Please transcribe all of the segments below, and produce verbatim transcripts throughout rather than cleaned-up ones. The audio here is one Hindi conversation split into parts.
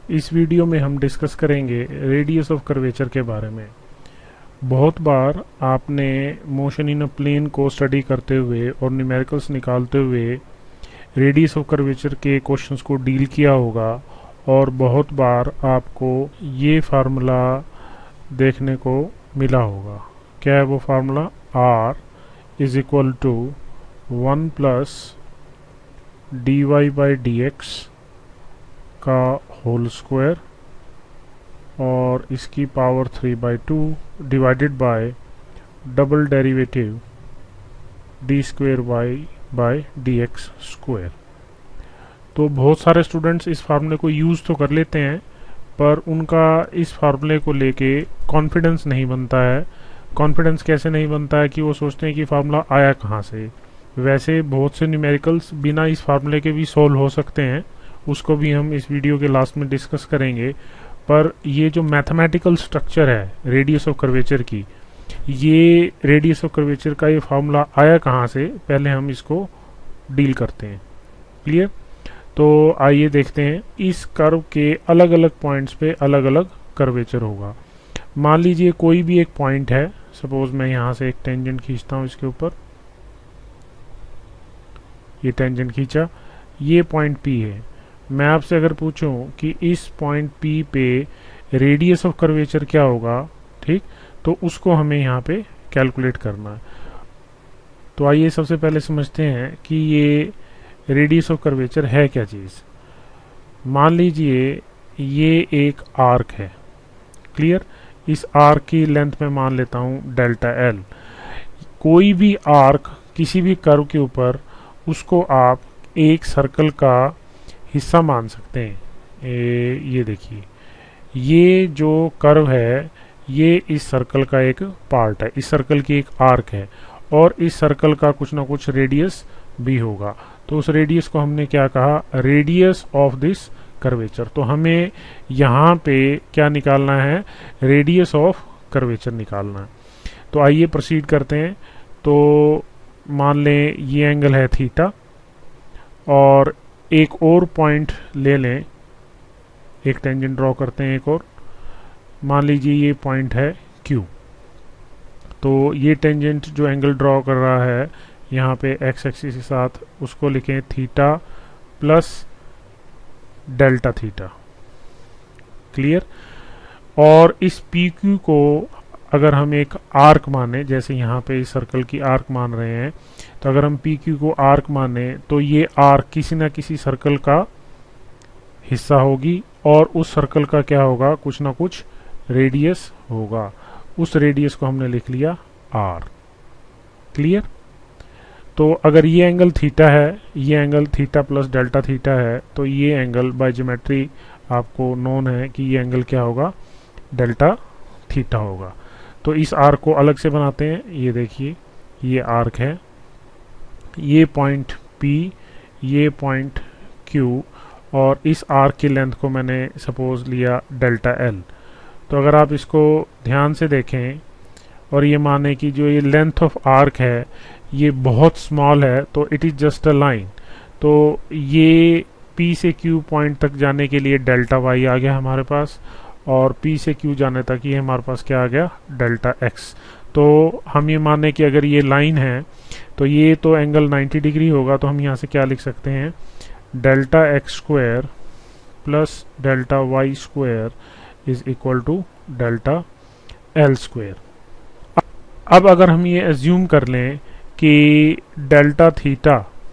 इस वीडियो में हम डिस्कस करेंगे रेडियस ऑफ कर्वेचर के बारे में। बहुत बार आपने मोशन इन अ प्लेन को स्टडी करते हुए और न्यूमेरिकल्स निकालते हुए रेडियस ऑफ कर्वेचर के क्वेश्चंस को डील किया होगा, और बहुत बार आपको ये फार्मूला देखने को मिला होगा। क्या है वो formula? R is equal to one plus d y by d x का होल स्क्वायर और इसकी power three by two divided by double derivative d square y by d x square. तो बहुत सारे स्टूडेंट्स इस फार्मूले को यूज़ तो कर लेते हैं, पर उनका इस फार्मूले को लेके कॉन्फिडेंस नहीं बनता है। कॉन्फिडेंस कैसे नहीं बनता है कि वो सोचते हैं कि फार्मूला आया कहाँ से। वैसे बहुत से न्यूमेरिकल्स बिना इस फार्मूले के भी सॉल्व हो सकते हैं, उसको भी हम इस वीडियो के लास्ट में डिस्कस करेंगे। पर ये जो मैथमेटिकल स्ट्रक्चर है रेडियस ऑफ कर्वेचर की, ये रेडियस ऑफ कर्वेचर का ये फार्मूला आया कहाँ से, पहले हम इसको डील करते हैं। क्लियर? तो आइए देखते हैं। इस कर्व के अलग अलग पॉइंट्स पे अलग अलग कर्वेचर होगा। मान लीजिए कोई भी एक पॉइंट है, सपोज मैं यहाँ से एक टेंजेंट खींचता हूँ इसके ऊपर, ये टेंजेंट खींचा, ये पॉइंट P है। मैं आपसे अगर पूछूं कि इस पॉइंट P पे रेडियस ऑफ कर्वेचर क्या होगा, ठीक, तो उसको हमें यहाँ पे कैलकुलेट करना है। तो आइए सबसे पहले समझते हैं कि ये रेडियस ऑफ कर्वेचर है क्या चीज़। मान लीजिए ये एक आर्क है। क्लियर? इस आर्क की लेंथ में मान लेता हूँ डेल्टा एल। कोई भी आर्क किसी भी कर्व के ऊपर, उसको आप एक सर्कल का हिस्सा मान सकते हैं। ए, ये देखिए, ये जो कर्व है ये इस सर्कल का एक पार्ट है, इस सर्कल की एक आर्क है, और इस सर्कल का कुछ ना कुछ रेडियस भी होगा। तो उस रेडियस को हमने क्या कहा? Radius of this curvature. तो हमें यहाँ पे क्या निकालना है? रेडियस ऑफ कर्वेचर निकालना है। तो आइए प्रोसीड करते हैं। तो मान लें ये एंगल है थीटा, और एक और पॉइंट ले लें, एक टेंजेंट ड्रॉ करते हैं एक और। मान लीजिए ये पॉइंट है Q। तो ये टेंजेंट जो एंगल ड्रॉ कर रहा है यहाँ पे एक्स एक्सिस के साथ, उसको लिखें theta plus delta theta. Clear? और इस पी क्यू को अगर हम एक आर्क माने, जैसे यहाँ पे इस सर्कल की आर्क मान रहे हैं, तो अगर हम पी क्यू को आर्क माने तो ये आर्क किसी ना किसी सर्कल का हिस्सा होगी, और उस सर्कल का क्या होगा? कुछ ना कुछ रेडियस होगा। उस रेडियस को हमने लिख लिया आर। क्लियर? तो अगर ये एंगल थीटा है, ये angle theta plus delta theta है, तो ये एंगल बाय ज्योमेट्री आपको नोन है कि ये एंगल क्या होगा? डेल्टा थीटा होगा। तो इस आर्क को अलग से बनाते हैं। ये देखिए, ये आर्क है, ये पॉइंट P, ये पॉइंट Q, और इस आर्क की लेंथ को मैंने सपोज लिया डेल्टा L। तो अगर आप इसको ध्यान से देखें और ये माने कि जो ये लेंथ ऑफ आर्क है ये बहुत स्मॉल है, तो it is just a line. तो ये P से Q पॉइंट तक जाने के लिए डेल्टा Y आ गया हमारे पास, और P से Q जाने तक ये हमारे पास क्या आ गया? Delta X। तो हम ये माने कि अगर ये लाइन है तो ये तो एंगल नाइन्टी डिग्री होगा, तो हम यहाँ से क्या लिख सकते हैं? Delta x square plus delta y square is equal to delta l square. अब अगर हम ये एज्यूम कर लें कि delta theta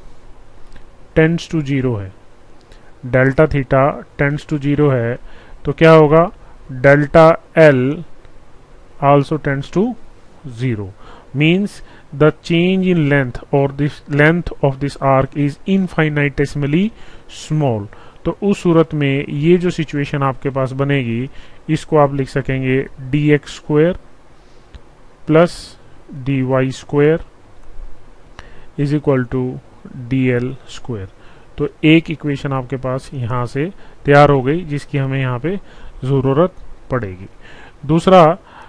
tends to zero है, delta theta tends to zero है, तो क्या होगा? Delta l also tends to zero, means the change in length or this length of this arc is infinitesimally small। तो उस सूरत में ये जो सिचुएशन आपके पास बनेगी, इसको आप लिख सकेंगे d x square plus d y square is equal to d l square. तो एक इक्वेशन आपके पास यहाँ से तैयार हो गई, जिसकी हमें यहाँ पे ज़रूरत पड़ेगी। दूसरा,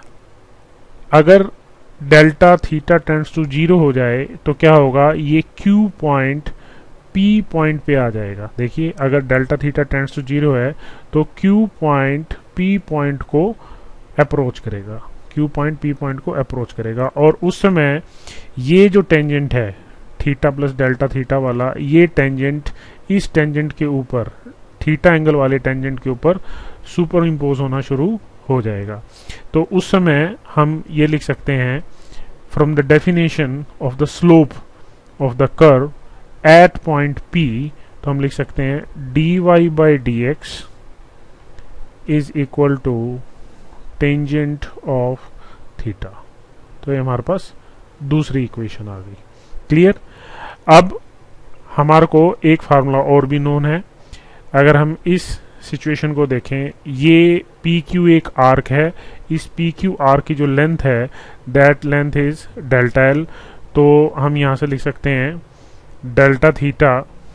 अगर delta theta tends to zero हो जाए तो क्या होगा? ये Q पॉइंट पी पॉइंट पे आ जाएगा। देखिए अगर delta theta tends to zero है तो क्यू पॉइंट पी पॉइंट को अप्रोच करेगा, क्यू पॉइंट पी पॉइंट को अप्रोच करेगा, और उस समय ये जो टेंजेंट है थीटा प्लस डेल्टा थीटा वाला, ये टेंजेंट इस टेंजेंट के ऊपर, थीटा एंगल वाले टेंजेंट के ऊपर सुपर इम्पोज होना शुरू हो जाएगा। तो उस समय हम ये लिख सकते हैं from the definition of the slope of the curve at point P, तो हम लिख सकते हैं dy by d x is equal to tangent of theta. तो ये हमारे पास दूसरी इक्वेशन आ गई। क्लियर। अब हमारे को एक फार्मूला और भी नोन है। अगर हम इस सिचुएशन को देखें, ये पी क्यू एक आर्क है, इस पी क्यू आर्क की जो लेंथ है that length is delta l. तो हम यहां से लिख सकते हैं delta theta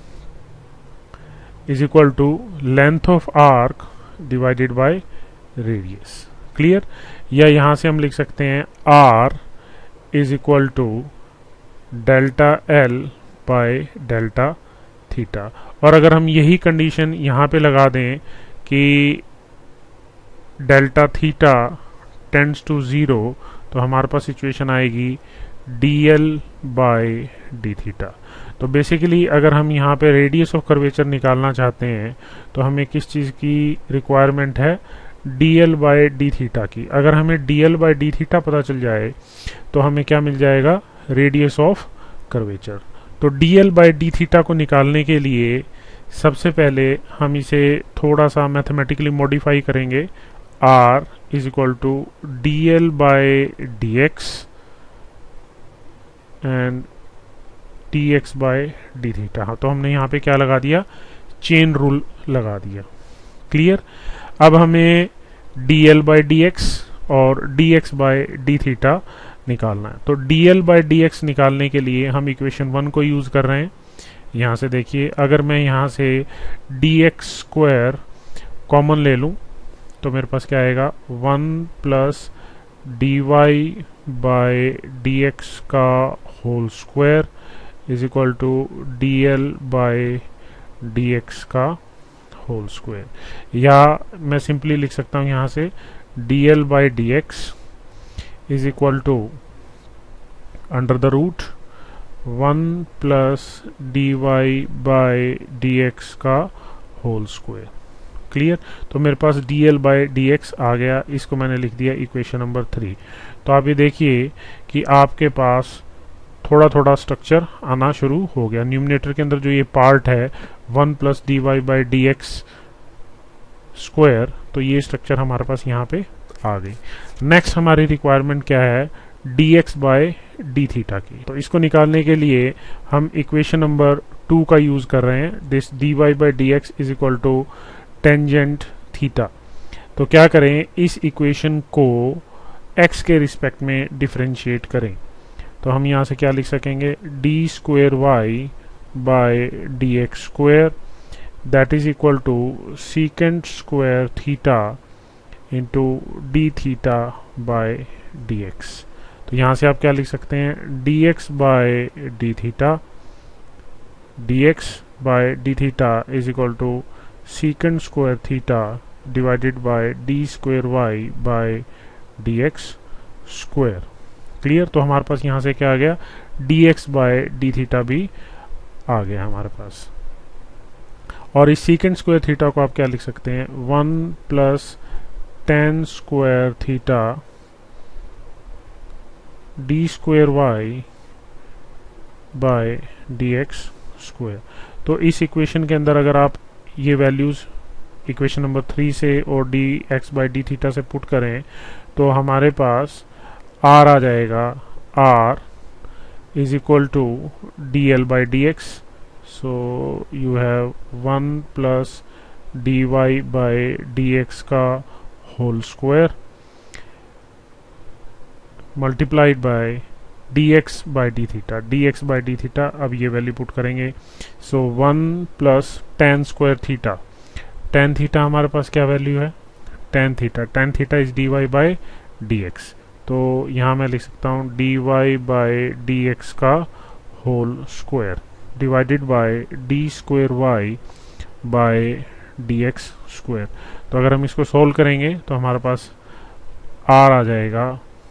is equal to length of arc divided by radius. Clear. या यहां से हम लिख सकते हैं R is equal to delta l by delta theta. और अगर हम यही कंडीशन यहां पे लगा दें कि delta theta tends to zero, तो हमारे पास सिचुएशन आएगी d l by d theta. तो बेसिकली अगर हम यहाँ पे रेडियस ऑफ कर्वेचर निकालना चाहते हैं तो हमें किस चीज़ की रिक्वायरमेंट है, d l by d theta की। अगर हमें d l by d theta पता चल जाए तो हमें क्या मिल जाएगा, रेडियस ऑफ कर्वेचर। तो d l by d theta को निकालने के लिए सबसे पहले हम इसे थोड़ा सा मैथमेटिकली मॉडिफाई करेंगे। R is equal to d l by d x and d x by d theta. तो हमने यहाँ पे क्या लगा दिया, चेन रूल लगा दिया। क्लियर। अब हमें d l by d x और d x by d theta निकालना है। तो d l by d x निकालने के लिए हम इक्वेशन वन को यूज कर रहे हैं। यहाँ से देखिए, अगर मैं यहाँ से डी एक्स स्क्वायर कॉमन ले लूँ तो मेरे पास क्या आएगा, one plus d y by d x का whole square is equal to d l by d x का होल स्क्वायर। या मैं सिंपली लिख सकता हूँ यहाँ से d l by d x is equal to under the root one plus d y by d x का होल स्क्वायर। क्लियर। तो मेरे पास d l by d x आ गया, इसको मैंने लिख दिया इक्वेशन नंबर थ्री। तो आप ये देखिए कि आपके पास थोड़ा थोड़ा स्ट्रक्चर आना शुरू हो गया। न्यूमिनेटर के अंदर जो ये पार्ट है one plus d y by d x square, तो ये स्ट्रक्चर हमारे पास यहाँ पे आ गई। नेक्स्ट हमारी रिक्वायरमेंट क्या है, d x by d theta की। तो इसको निकालने के लिए हम इक्वेशन नंबर टू का यूज कर रहे हैं। This d y by d x is equal to tangent theta. तो क्या करें, इस इक्वेशन को x के रिस्पेक्ट में डिफरेंशिएट करें। तो हम यहाँ से क्या लिख सकेंगे, d square y by d x square that is equal to secant square theta into d theta by d x. तो यहाँ से आप क्या लिख सकते हैं, d x by d theta, d x by d theta is equal to secant square theta divided by d square y by d x square. Clear. तो हमारे पास यहाँ से क्या आ गया, d x by d theta भी आ गया हमारे पास। और इस सीकेंट स्क्वायर थीटा को आप क्या लिख सकते हैं, one plus tan square theta d square y by d x square. तो इस इक्वेशन के अंदर अगर आप ये वैल्यूज इक्वेशन नंबर थ्री से और d x by d theta से पुट करें तो हमारे पास आर आ जाएगा, r is equal to d l by d x. So you have one plus d y by d x का whole square multiplied by d x by d theta, d x by d theta. अब ये वैल्यू पुट करेंगे, so one plus tan square theta, tan theta हमारे पास क्या वैल्यू है, ten theta, tan theta is d y by d x. तो यहाँ मैं लिख सकता हूँ d y by d x का whole square. Divided by d square y by d x square. तो अगर हम इसको सोल्व करेंगे तो हमारे पास आर आ जाएगा,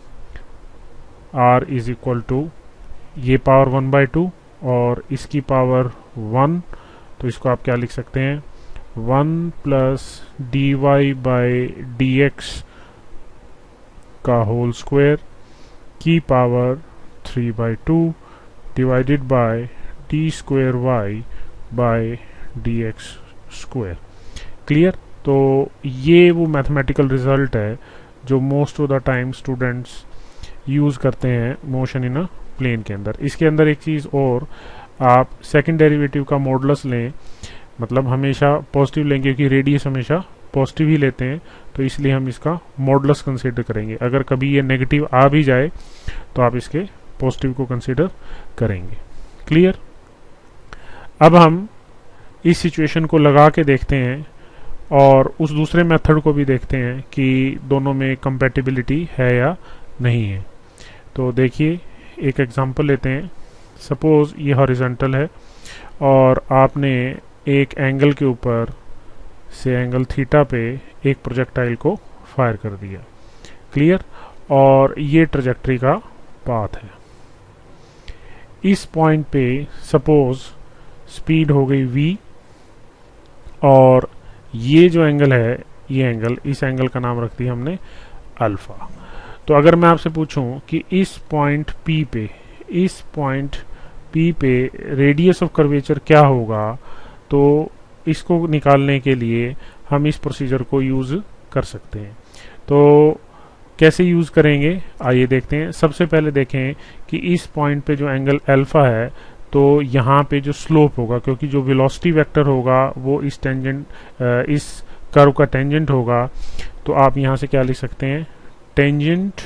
आर इज इक्वल टू ये पावर वन बाई टू और इसकी पावर वन, तो इसको आप क्या लिख सकते हैं, one plus d y by d x का होल स्क्वायर की power three by two divided by d square y by d x square. Clear? तो ये वो मैथमेटिकल रिजल्ट है जो most of the time students use करते हैं मोशन इन अ प्लेन के अंदर। इसके अंदर एक चीज़ और, आप सेकंड डेरिवेटिव का मॉडुलस लें, मतलब हमेशा पॉजिटिव लेंगे क्योंकि रेडियस हमेशा पॉजिटिव ही लेते हैं, तो इसलिए हम इसका मॉडुलस कंसीडर करेंगे। अगर कभी ये नेगेटिव आ भी जाए तो आप इसके पॉजिटिव को कंसीडर करेंगे। क्लियर? अब हम इस सिचुएशन को लगा के देखते हैं और उस दूसरे मेथड को भी देखते हैं कि दोनों में कंपैटिबिलिटी है या नहीं है। तो देखिए, एक एग्जांपल लेते हैं। सपोज ये हॉरिजॉन्टल है और आपने एक एंगल के ऊपर से एंगल थीटा पे एक प्रोजेक्टाइल को फायर कर दिया। क्लियर? और ये ट्रजेक्टरी का पाथ है। इस पॉइंट पे सपोज स्पीड हो गई v और ये जो एंगल है, ये एंगल, इस एंगल का नाम रख दिया हमने अल्फा। तो अगर मैं आपसे पूछूं कि इस पॉइंट P पे, इस पॉइंट P पे रेडियस ऑफ कर्वेचर क्या होगा, तो इसको निकालने के लिए हम इस प्रोसीजर को यूज कर सकते हैं। तो कैसे यूज करेंगे, आइए देखते हैं। सबसे पहले देखें कि इस पॉइंट पे जो एंगल अल्फा है, तो यहाँ पे जो स्लोप होगा, क्योंकि जो वेलोसिटी वेक्टर होगा वो इस टेंजेंट, इस कर्व का टेंजेंट होगा, तो आप यहाँ से क्या लिख सकते हैं, टेंजेंट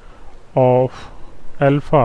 ऑफ अल्फा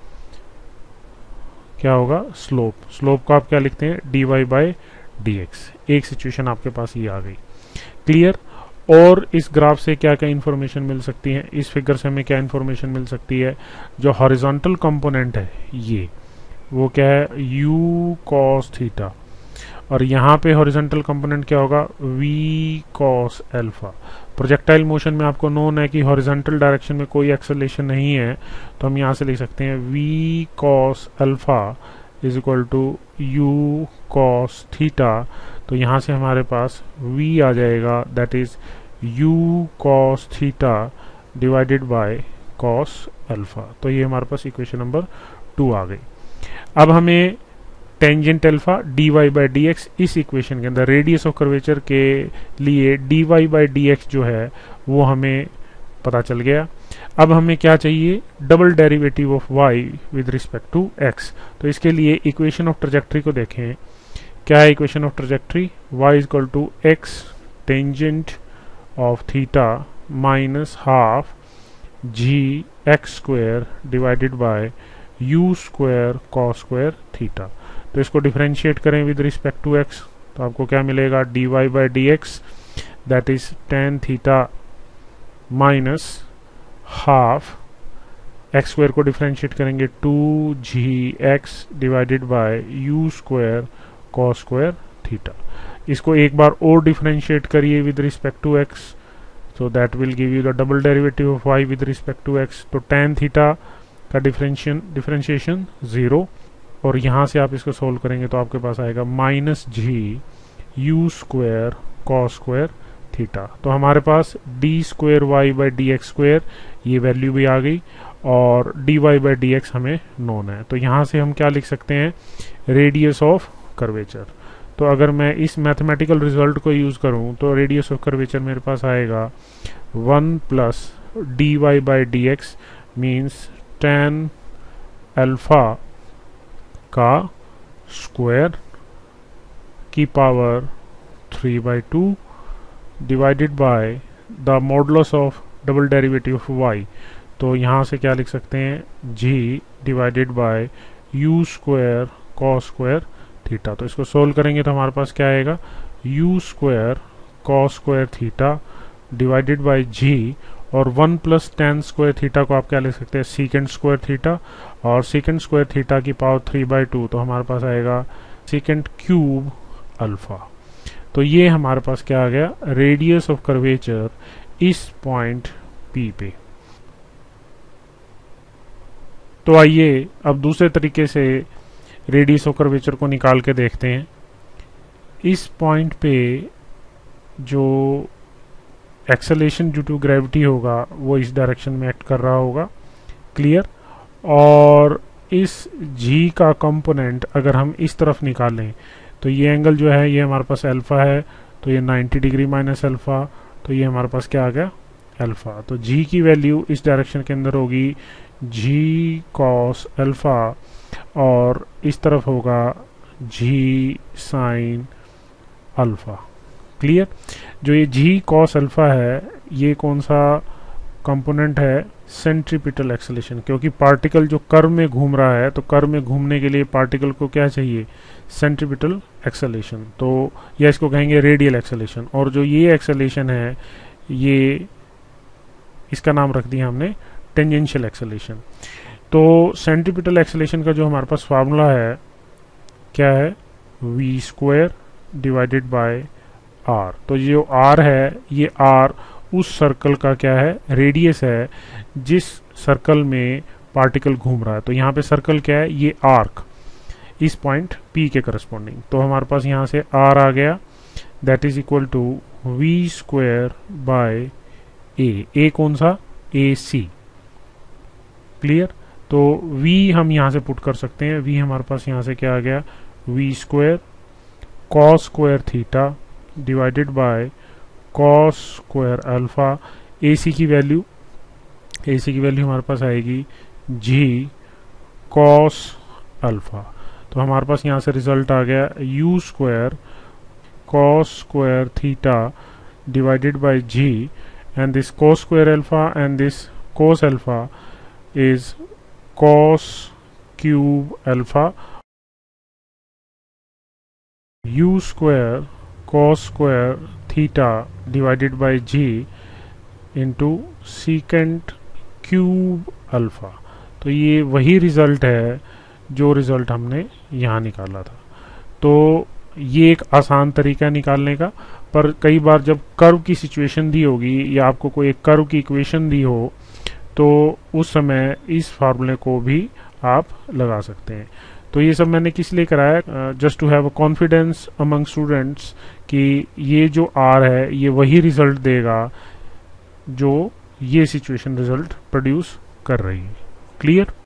क्या होगा, स्लोप। स्लोप को आप क्या लिखते हैं, d y by d x. एक सिचुएशन आपके पास ये आ गई। क्लियर? और इस ग्राफ से क्या क्या इंफॉर्मेशन मिल सकती है, इस फिगर से हमें क्या इंफॉर्मेशन मिल सकती है, जो हॉरिजॉन्टल कंपोनेंट है ये, वो क्या है, u cos थीटा, और यहाँ पे हॉरिजॉन्टल कंपोनेंट क्या होगा, v cos alpha. Projectile motion में आपको नोन है कि हॉरिजॉन्टल डायरेक्शन में कोई एक्सेलरेशन नहीं है, तो हम यहाँ से लिख सकते हैं v cos alpha is equal to u cos theta. तो यहाँ से हमारे पास v आ जाएगा, that is u cos theta divided by cos alpha. तो ये हमारे पास इक्वेशन नंबर टू आ गई। अब हमें tangent alpha d y by d x, इस इक्वेशन के अंदर रेडियस ऑफ कर्वेचर के लिए d y by d x जो है वो हमें पता चल गया। अब हमें क्या चाहिए, double derivative of y with respect to x। तो इसके लिए इक्वेशन ऑफ ट्रजेक्टरी को देखें। क्या है equation of trajectory, y is equal to x tangent of theta minus half g x square divided by u square cos square theta. तो इसको डिफरेंशिएट करें विद रिस्पेक्ट टू x, तो आपको क्या मिलेगा, d y by d x that is tan theta minus half x square को डिफरेंशिएट करेंगे टू g x divided by u square cos square theta. इसको एक बार और डिफरेंशिएट करिए with respect to x, so that will give you the double derivative of y with respect to x। तो tan थीटा का डिफरेंशिएशन डिफरेंशिएशन जीरो, और यहाँ से आप इसको सोल्व करेंगे तो आपके पास आएगा minus g u square cos square theta. तो हमारे पास d square y by d x square ये वैल्यू भी आ गई, और d y by d x हमें नोन है। तो यहाँ से हम क्या लिख सकते हैं, रेडियस ऑफ कर्वेचर। तो अगर मैं इस मैथमेटिकल रिजल्ट को यूज करूं तो रेडियस ऑफ कर्वेचर मेरे पास आएगा one plus d y by d x means tan alpha का स्क्वायर की power three by two divided by the modulus of double derivative of y. तो यहाँ से क्या लिख सकते हैं, g divided by u square cos square theta. तो इसको सोल्व करेंगे तो हमारे पास क्या आएगा, u square cos square theta divided by g, और one plus tan square theta को आप क्या लिख सकते हैं, सीकेंड स्क्वायर थीटा, और सीकेंड स्क्वायर थीटा की पावर थ्री बाई टू, तो हमारे पास आएगा सीकेंड क्यूब अल्फा। तो ये हमारे पास क्या आ गया, रेडियस ऑफ कर्वेचर इस पॉइंट पी पे। तो आइए अब दूसरे तरीके से रेडियस ऑफ कर्वेचर को निकाल के देखते हैं। इस पॉइंट पे जो एक्सेलेरेशन ड्यू टू ग्रेविटी होगा वो इस डायरेक्शन में एक्ट कर रहा होगा, क्लियर। और इस जी का कंपोनेंट अगर हम इस तरफ निकालें तो ये एंगल जो है ये हमारे पास अल्फा है, तो ये नाइन्टी डिग्री माइनस अल्फा, तो ये हमारे पास क्या आ गया, अल्फा। तो जी की वैल्यू इस डायरेक्शन के अंदर होगी जी कॉस अल्फा, और इस तरफ होगा जी साइन अल्फा, क्लियर। जो ये जी कॉस अल्फा है ये कौन सा कंपोनेंट है, सेंट्रीपिटल एक्सेलेरेशन, क्योंकि पार्टिकल जो कर्व में घूम रहा है तो कर्व में घूमने के लिए पार्टिकल को क्या चाहिए, सेंट्रीपिटल एक्सेलेरेशन, तो या इसको कहेंगे रेडियल एक्सेलेरेशन। और जो ये एक्सेलेरेशन है ये इसका नाम रख दिया हमने टेंजेंशियल एक्सेलेरेशन। तो सेंट्रीपिटल एक्सेलेरेशन का जो हमारे पास फार्मूला है क्या है, v square divided by r. तो ये जो आर है ये आर उस सर्कल का क्या है, रेडियस है जिस सर्कल में पार्टिकल घूम रहा है। तो यहाँ पे सर्कल क्या है, ये आर्क इस पॉइंट पी के करस्पॉन्डिंग। तो हमारे पास यहाँ से आर आ गया, that is equal to v square by a. A कौन सा, ए सी, क्लियर। तो v हम यहाँ से पुट कर सकते हैं, v हमारे पास यहाँ से क्या आ गया, v square cos square theta divided by cos square alpha. A c की वैल्यू ए सी की वैल्यू हमारे पास आएगी जी कॉस अल्फा। तो हमारे पास यहाँ से रिजल्ट आ गया u square cos square theta divided by g, and this cos square alpha and this cos alpha is cos cube alpha, u square cos square theta divided by g into secant cube alpha। तो ये वही रिजल्ट है जो रिजल्ट हमने यहाँ निकाला था। तो ये एक आसान तरीका निकालने का, पर कई बार जब कर्व की सिचुएशन दी होगी या आपको कोई एक कर्व की इक्वेशन दी हो तो उस समय इस फार्मूले को भी आप लगा सकते हैं। तो ये सब मैंने किस लिए कराया, just to have a confidence among students कि ये जो आर है ये वही रिजल्ट देगा जो ये सिचुएशन रिजल्ट प्रोड्यूस कर रही है, क्लियर।